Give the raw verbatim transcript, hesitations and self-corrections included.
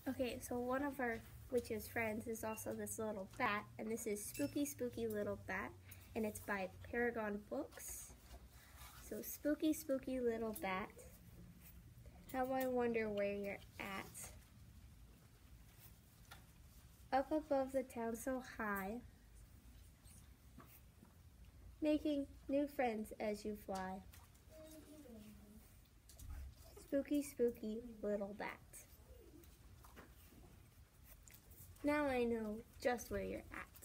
Okay, so one of our witch's friends is also this little bat, and this is Spooky Spooky Little Bat, and it's by Parragon Books. So spooky, spooky little bat, how I wonder where you're at. Up above the town so high, making new friends as you fly. Spooky, spooky little bat. Now I know just where you're at.